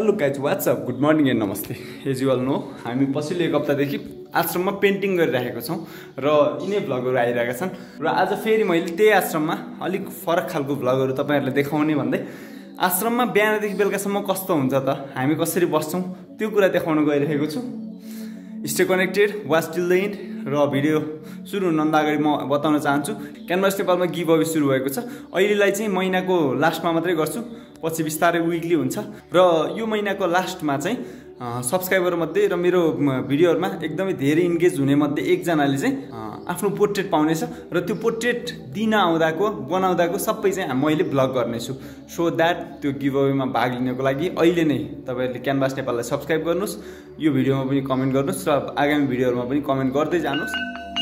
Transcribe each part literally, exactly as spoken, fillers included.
Hello guys what's up good morning and नमस्ते as you all know हामी पछिल्लो एक हप्तादेखि आश्रममा पेन्टिङ गरिरहेको छौँ र यिनै भ्लगहरू आइरहेका छन् र आज फेरि मैले त्यही आश्रममा अलिक फरक खालको भ्लगहरू तपाईँहरूलाई देखाउने भन्दै आश्रममा बिहानदेखि बेलुकासम्म कस्तो हुन्छ त हामी कसरी बस्छौँ त्यो कुरा देखाउन गइरहेको छु। Stay connected watch till the end र भिडियो सुरु हुनुभन्दा अगाडि म बताउन चाहन्छु क्यानभास नेपालमा गिभ अवे सुरु भएको छ। अहिलेलाई चाहिँ महिनाको लास्टमा मात्रै गर्छु, पछि बिस्तारै विकली हुन्छ र यो महिनाको लास्टमा चाहिँ सब्सक्राइबर मध्ये र मेरो भिडियोहरुमा एकदमै धेरै इन्गेज हुने मध्ये एकजनाले चाहिँ आफ्नो पोर्ट्रेट पाउनेछ र त्यो पोर्ट्रेट दिन आउँदाको बनाउँदाको सबै चाहिँ मैले ब्लग गर्नेछु। सो दैट त्यो गिभ अवेमा भाग लिनको लागि अहिले नै तपाईहरुले क्यानभास नेपाललाई सब्स्क्राइब गर्नुस्, यो भिडियोमा पनि कमेन्ट गर्नुस् र आगामी भिडियोहरुमा पनि कमेन्ट गर्दै जानुस्।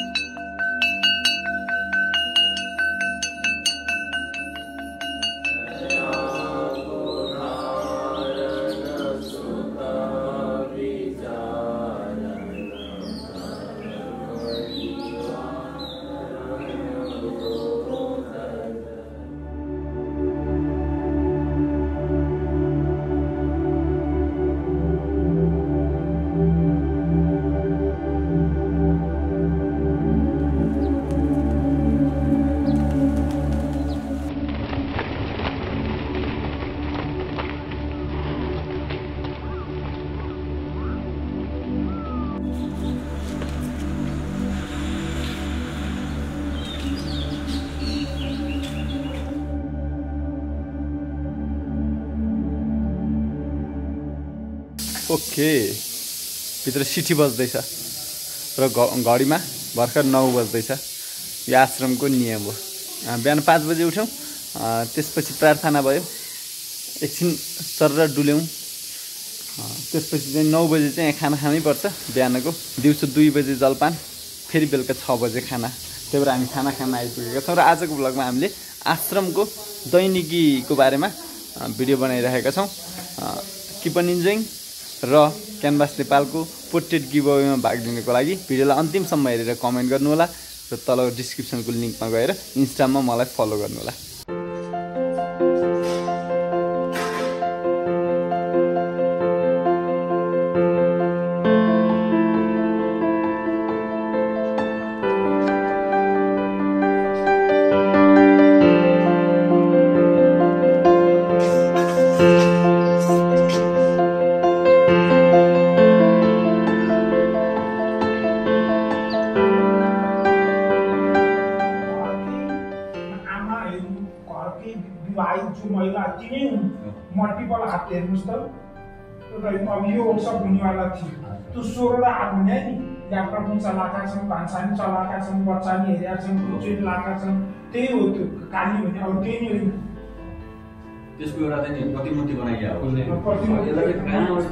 ओके भित्र सिटी बज्दैछ र घडीमा भर्खर नौ बज्दैछ। यो आश्रमको नियम हो। बिहान पाँच बजे उठ्यौँ, त्यसपछि प्रार्थना भयो, एकछिन सर डुल्यौँ, त्यसपछि चाहिँ नौ बजे चाहिँ खाना खानै पर्छ बिहानको। दिउँसो दुई बजे जलपान, फेरि बेलुका छ बजे खाना। त्यही भएर हामी खाना खान आइपुगेका छौँ र आजको भ्लगमा हामीले आश्रमको दैनिकीको बारेमा भिडियो बनाइरहेका छौँ। किप अन इन्जोइङ र क्यानभास नेपालको पोर्ट्रेट गिभ अवेमा भाग लिनको लागि भिडियोलाई अन्तिमसम्म हेरेर कमेन्ट गर्नुहोला र तल डिस्क्रिप्सनको लिङ्कमा गएर इन्स्टामा मलाई फलो गर्नुहोला। महिला तीनै मल्टिपल हात हेर्नुस् त। अब यो सब हुनेवाला थियो, त्यो सोह्रवटा हात हुने नि, ल्यापटप पनि चलाएका छन्, भान्सा पनि चलाएका छन्, बच्चा पनि हेरेका छन्, चुट लगाएका छन्। त्यही हो त्यो काली भने, अब त्यही नै होइन। त्यसको एउटा चाहिँ प्रतिमूर्ति बनाइया हो। कहाँबाट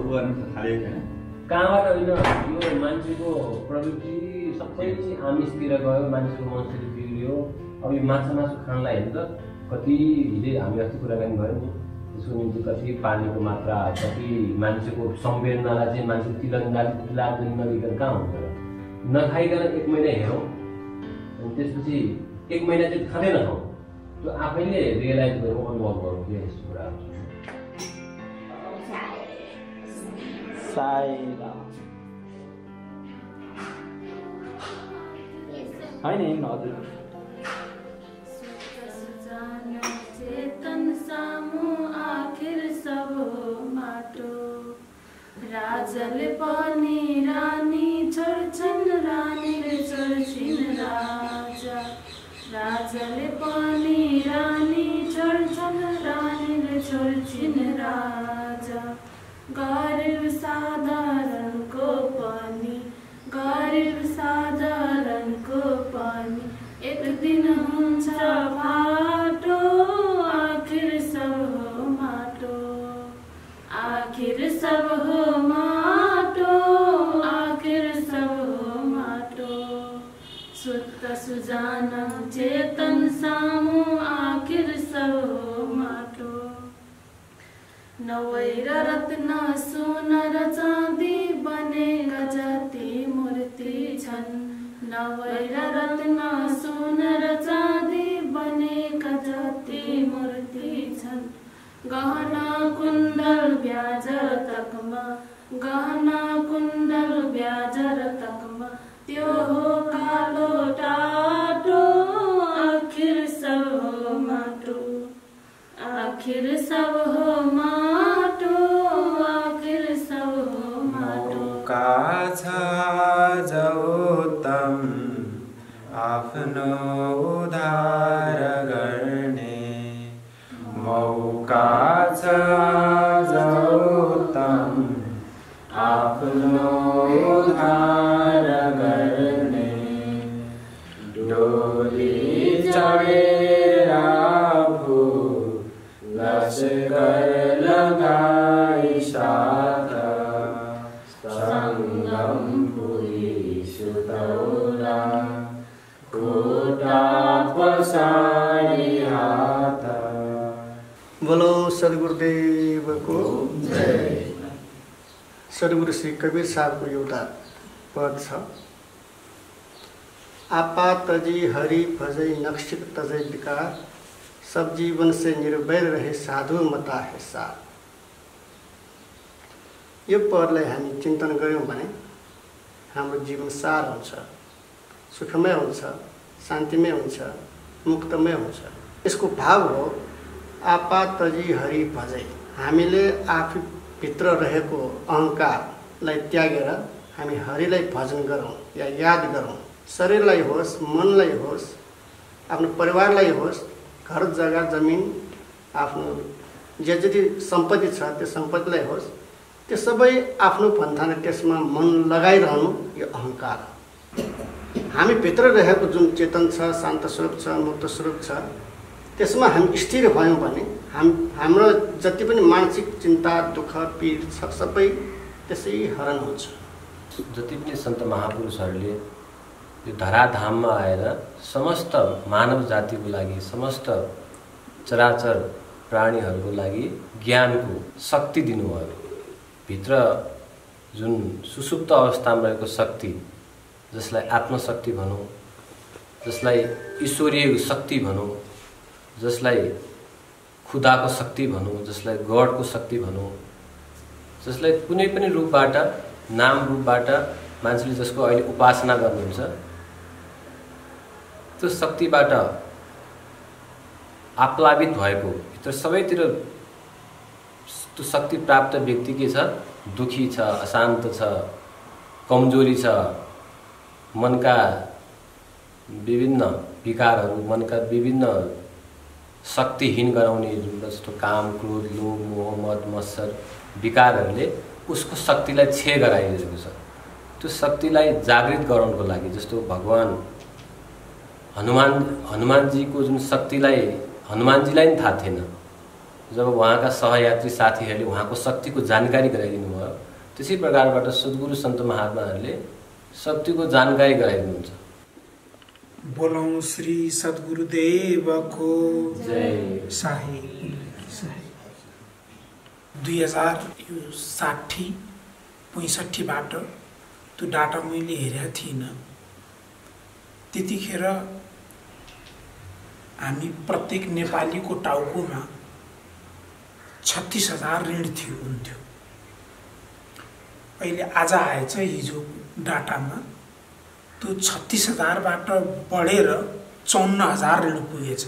होइन, यो मान्छेको प्रवृत्ति सबै आमिषतिर गयो, मान्छेको मनस्थिति बिग्रियो। अब यो माछा मासु खानलाई हेर्नु त कति हिजो हामी अस्ति कुराकानी गऱ्यौँ नि, त्यसको निम्ति कति पानीको मात्रा, कति मान्छेको संवेदनालाई चाहिँ मान्छे तिलङ्गाली तिलार्जन नलिकन कहाँ हुन्छ र। नखाइकन एक महिना हेरौँ अनि त्यसपछि एक महिना चाहिँ खाँदै नखाउँ, त्यो आफैले रियलाइज गरौँ, अनुभव गरौँ के यस्तो कुराहरू होइन। हजुर चेतन सामु आखिर सब माटो, राजले पनि रानी छोड्छन्, रानीले छोड्छिन् राजा। राजले पनि रानी छोड्छन्, रानीले छोड्छिन् राजा। गरिब साधारणको पनि, गरिब साधारणको पनि एक दिन हुन्छ फाटो। आखिर सब हो माटो, आखिर सब हो माटो, आखिर सब हो माटो। सुत्त सुजान चेतन सामु आखिर सब हो माटो। नवै र रत्न सोन र चाँदी बनेका जति मूर्ति छन्, नवै र रत्न सोन र चाँदी बनेका जति मूर्ति छन्। गहना कुण्डल ब्याज तकमा गहना कुण्डल ब्याज तकमा त्यो हो कालो टाटो आखिर सब हो माटो आखिर सब हो माटो आखिर सब हो माटो काछ जौतम आफ्नो उद्धार गर्ने मौका छ जौतम आफ्नो उद्धार गर्ने डोली चढेर आफू लस्कर लगाई साथ सङ्गम पुरी सुतौला खुट्टा पसारी हात। बोलो सद्गुरुदेवको जय। सद्गुरु श्री कबीर साहबको एउटा पद छ, आपा तजी हरि भजै नक्सिक तजै विकार सब जीवन से निर्भय रहे साधु मता है सार। यो पदलाई हामी चिन्तन गऱ्यौँ भने हाम्रो जीवन सार हुन्छ, सुखमय हुन्छ, शान्तिमय हुन्छ, मुक्तमय हुन्छ। यसको भाव हो आपा तजी हरि भजै। हामीले आफू भित्र रहेको अहङ्कारलाई त्यागेर हामी हरिलाई भजन गरौँ या याद गरौँ। शरीरलाई होस्, मनलाई होस्, आफ्नो परिवारलाई होस्, घर जग्गा जमिन आफ्नो जे जति सम्पत्ति छ त्यो सम्पत्तिलाई होस्, त्यो सबै आफ्नो भन्दा त्यसमा मन लगाइरहनु यो अहङ्कार हो। हामी भित्र रहेको जुन चेतन छ, शान्त स्वरूप छ, मुक्त स्वरूप छ, त्यसमा हामी स्थिर भयौँ भने हाम हाम्रो जति पनि मानसिक चिन्ता दुःख पीड छ सबै त्यसै हरण हुन्छ। जति पनि सन्त महापुरुषहरूले यो धराधाममा आएर समस्त मानव जातिको लागि, समस्त चराचर प्राणीहरूको लागि ज्ञानको शक्ति दिनुभयो। भित्र जुन सुसुप्त अवस्थामा रहेको शक्ति, जसलाई आत्मशक्ति भनौँ, जसलाई ईश्वरीय शक्ति भनौँ, जसलाई खुदाको शक्ति भनौँ, जसलाई गडको शक्ति भनौँ, जसलाई कुनै पनि रूपबाट, नाम रूपबाट मान्छेले जसको अहिले उपासना गर्नुहुन्छ, त्यो शक्तिबाट आप्लावित भएको भित्र सबैतिर त्यो शक्ति प्राप्त व्यक्ति के छ? दुखी छ, अशान्त छ, कमजोरी छ, मनका विभिन्न विकारहरू, मनका विभिन्न शक्तिहीन गराउने जस्तो काम, क्रोध, लोभ, मोह, मद, मत्सर विकारहरूले उसको शक्तिलाई क्षय गराइरहेको छ। त्यो शक्तिलाई जागृत गराउनको लागि, जस्तो भगवान हनुमान हनुमानजीको जुन शक्तिलाई हनुमानजीलाई पनि थाहा थिएन, जब उहाँका सहयात्री साथीहरूले उहाँको शक्तिको जानकारी गराइदिनु भयो, त्यसै प्रकारबाट सद्गुरु सन्त महात्माहरूले शक्तिको जानकारी गराइदिनुहुन्छ। बोलौं श्री सद्गुरुदेवको जय। शाही दुई हजार साठी पैँसठीबाट त्यो डाटा मैले हेरेको थिइनँ। त्यतिखेर हामी प्रत्येक नेपालीको टाउकोमा छत्तीस हजार ऋण थियो हुन्थ्यो। अहिले आज आएछ हिजो डाटामा त्यो छत्तीस हजारबाट बढेर चौन्न हजार ऋण पुगेछ।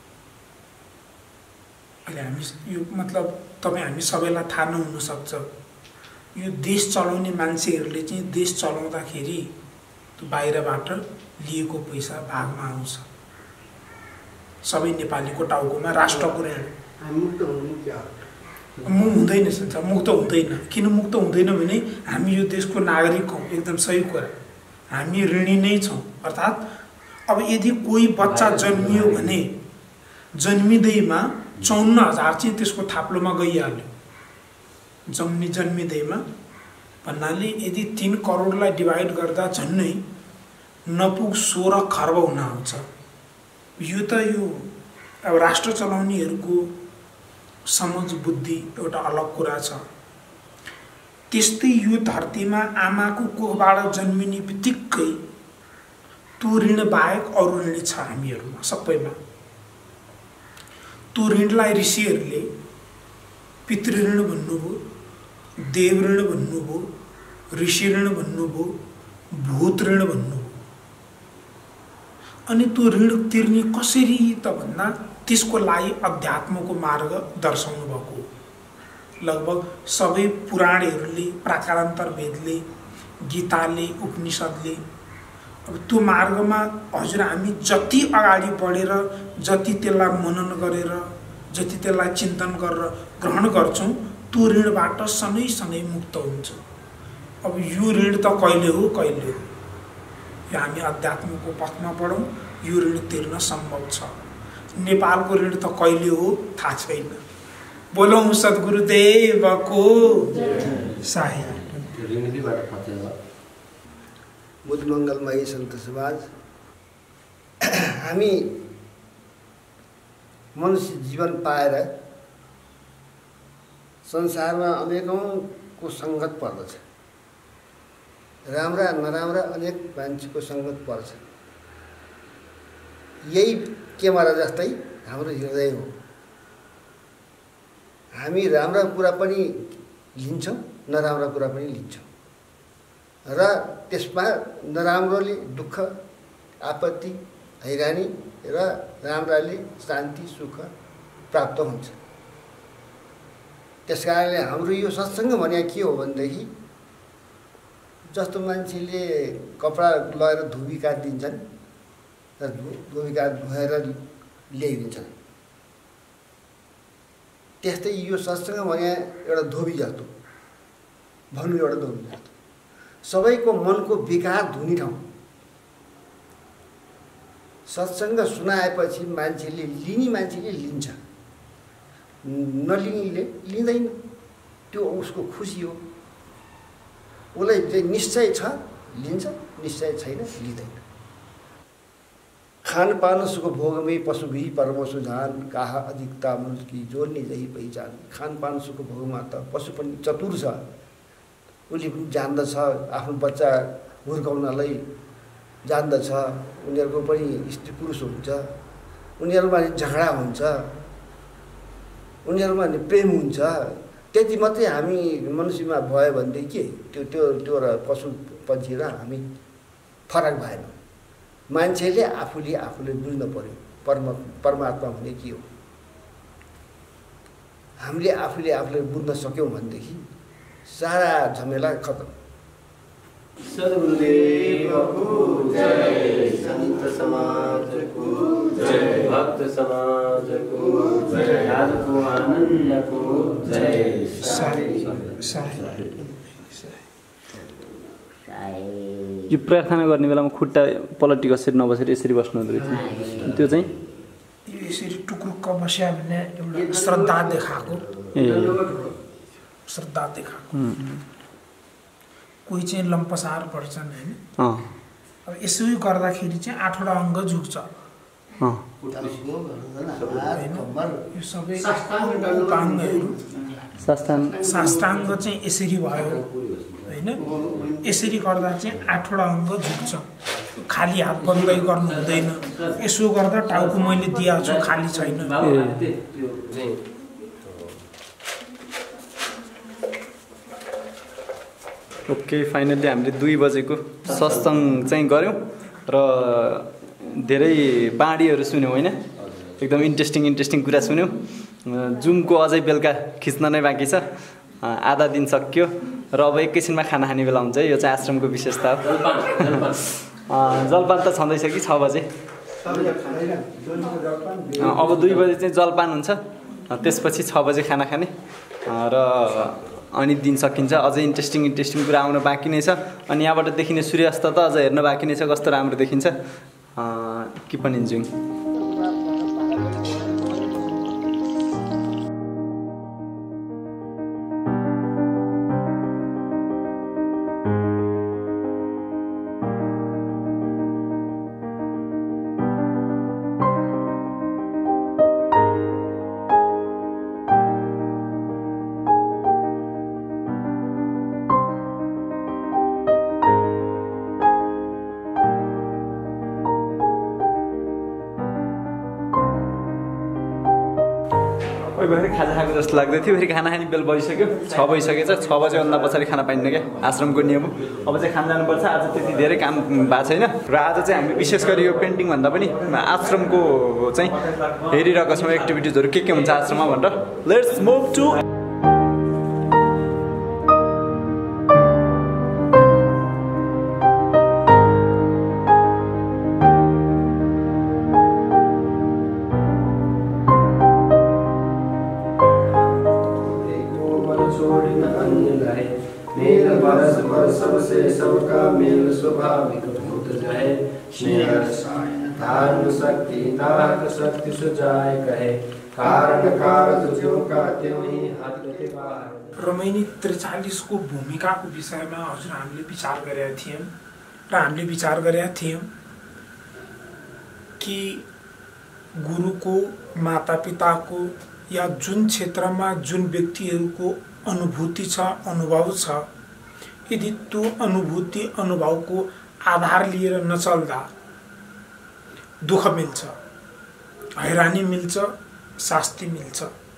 अहिले हामी यो मतलब तपाईँ हामी सबैलाई थाहा नहुनसक्छ, यो देश चलाउने मान्छेहरूले चाहिँ देश चलाउँदाखेरि त्यो बाहिरबाट लिएको पैसा भागमा आउँछ। सबै नेपालीको टाउकोमा राष्ट्रको ऋण मुक्त हुनु क्या मुक्त हुँदैन सन्छ, मुक्त हुँदैन। किन मुक्त हुँदैन भने हामी यो देशको नागरिक हौँ, एकदम सही कुरा। हामी ऋणी नै छौँ। अर्थात् अब यदि कोही बच्चा जन्मियो भने जन्मिँदैमा चौन्न हजार चाहिँ त्यसको थाप्लोमा गइहाल्यो। जन्मि जन्मिँदैमा भन्नाले यदि तीन करोडलाई डिभाइड गर्दा झन्नै नपुग सोह्र खर्ब हुन आउँछ। यो त यो अब राष्ट्र चलाउनेहरूको समझ बुद्धि एउटा अलग कुरा छ। त्यस्तै यो धरतीमा आमाको कोखबाट जन्मिने बित्तिकै त्यो ऋण बाहेक अरू ऋण छ हामीहरूमा सबैमा। त्यो ऋणलाई ऋषिहरूले पितृऋण भन्नुभयो, देव ऋण भन्नुभयो, ऋषि ऋण भन्नुभयो, भूत ऋण भन्नुभयो। अनि त्यो ऋण तिर्ने कसरी त भन्दा त्यसको लागि अध्यात्मको मार्ग दर्शाउनु भएको। लगभग सबै पुराणहरूले, प्राकारान्तर वेदले, गीताले, उपनिषदले अब त्यो मार्गमा हजुर हामी जति अगाडि बढेर, जति त्यसलाई मनन गरेर, जति त्यसलाई चिन्तन गरेर ग्रहण गर्छौँ, त्यो ऋणबाट सधैँ सधैँ मुक्त हुन्छ। अब यो ऋण त कहिले हो कहिले हो, यो हामी अध्यात्मको पथमा बढौँ, यो ऋण तिर्न सम्भव छ। नेपालको ऋण त कहिले हो थाहा छैन। बोलौँ सद्गुरुदेवको साही। बुद्ध मङ्गलमयी सन्त समाज, हामी मनुष्य जीवन पाएर संसारमा अनेकौँको सङ्गत पर्दछ। राम्रा नराम्रा अनेक मान्छेको सङ्गत पर्छ। यही क्यामेरा जस्तै हाम्रो हृदय हो। हामी राम्रा कुरा पनि लिन्छौँ, नराम्रा कुरा पनि लिन्छौँ र त्यसमा नराम्रोले दुःख, आपत्ति, हैरानी र राम्राले शान्ति, सुख प्राप्त हुन्छ। त्यस कारणले हाम्रो यो सत्सङ्ग भने के हो भनेदेखि जस्तो मान्छेले कपडा लगेर धोबी काटिदिन्छन् र धोबी काट धोएर ल्याइदिन्छन्, त्यस्तै यो सत्सङ्ग भने एउटा धोबी जस्तो, भन्नु एउटा धोबी जस्तो, सबैको मनको विकार धुने ठाउँ। सत्सङ्ग सुनाएपछि मान्छेले लिने मान्छेले लिन्छ, नलिनेले लिँदैन। त्यो उसको खुसी हो। उसलाई चाहिँ निश्चय छ लिन्छ, निश्चय छैन लिँदैन। खानपान सुख भोगमै पशु भी परमसु जान, कहा अधिकता मुल्की जोड्ने जही पहिचान। खानपान सुख भोगमा त पशु पनि चतुर छ, उसले पनि जान्दछ, आफ्नो बच्चा हुर्काउनलाई जान्दछ। उनीहरूको पनि स्त्री पुरुष हुन्छ, उनीहरूमा झगडा हुन्छ, उनीहरूमा प्रेम हुन्छ। त्यति मात्रै हामी मनुष्यमा भयो भनेदेखि के त्यो त्यो त्यो र पशु पन्छी र हामी फरक भएन। मान्छेले आफूले आफूले बुझ्नु पर्यो परम परमात्मा भने के हो। हामीले आफूले आफूले बुझ्न सक्यौँ भनेदेखि सारा झमेला खतम। सद्गुरुदेवको जय, सन्त समाजको जय, भक्त समाजको जय, आजको आनन्दको जय। यो प्रार्थना गर्ने बेलामा खुट्टा पलटी कसरी नबसेर यसरी बस्नु हुँदो रहेछ, त्यो चाहिँ यो यसरी टुक्रुक्क बस्या भने एउटा श्रद्धा देखाएको, श्रद्धा देखाएको। कोही चाहिँ लम्पसार पर्छन् होइन, अब यसो गर्दाखेरि चाहिँ आठवटा अङ्ग झुक्छ। यो सबै अङ्गहरू साष्टाङ्ग चाहिँ यसरी भयो होइन, यसरी गर्दा चाहिँ आठवटा अङ्ग झुक्छ। खाली हात बन्दै गर्नु हुँदैन, यसो गर्दा टाउको मैले दिएको छु खाली छैन। ओके, फाइनल्ली हामीले दुई बजेको सत्सङ्ग चाहिँ गऱ्यौँ र धेरै बाँडीहरू सुन्यौँ होइन। एकदम इन्ट्रेस्टिङ इन्ट्रेस्टिङ कुरा सुन्यौँ। जुमको अझै बेलुका खिच्न नै बाँकी छ, आधा दिन सक्यो र अब एकैछिनमा खाना खाने बेला हुन्छ। यो चाहिँ आश्रमको विशेषता हो। जलपान त छँदैछ कि छ बजे, अब दुई बजे चाहिँ जलपान हुन्छ, त्यसपछि छ बजे खाना खाने र अनि दिन सकिन्छ। अझै इन्ट्रेस्टिङ इन्ट्रेस्टिङ कुरा आउन बाँकी नै छ। अनि यहाँबाट देखिने सूर्यास्त त अझ हेर्न बाँकी नै छ, कस्तो राम्रो देखिन्छ। Keep on enjoying. कोही भएर खाजा खाएको जस्तो लाग्दै थियो। फेरि खाना खाने बेल भइसक्यो, छ भइसकेछ। छ बजेभन्दा पछाडि खाना पाइन्न क्या, आश्रमको नियम हो। अब चाहिँ खान जानुपर्छ। आज त्यति धेरै काम भएको छैन र आज चाहिँ हामी विशेष गरी यो पेन्टिङ भन्दा पनि आश्रमको चाहिँ हेरिरहेको छौँ एक्टिभिटिजहरू के के हुन्छ आश्रममा भनेर। लेट्स मुभ टु सबसे सबका मेल स्वाभाविक भूत जाए स्नेह धारण शक्ति तारक शक्ति सुजाय कहे कारण कारक जो का त्यों ही हाथ के बाहर। रोमैनी त्रिचालीस को भूमिकाको विषयमा हजुर हामीले विचार गरेका थियौँ र हामीले विचार गरेका थियौँ कि गुरुको मातापिताको या जुन क्षेत्रमा जुन व्यक्तिहरूको अनुभूति छ अनुभव छ, यदि त्यो अनुभूति अनुभवको आधार लिएर नचल्दा दुःख मिल्छ, हैरानी मिल्छ, शास्ति मिल्छ।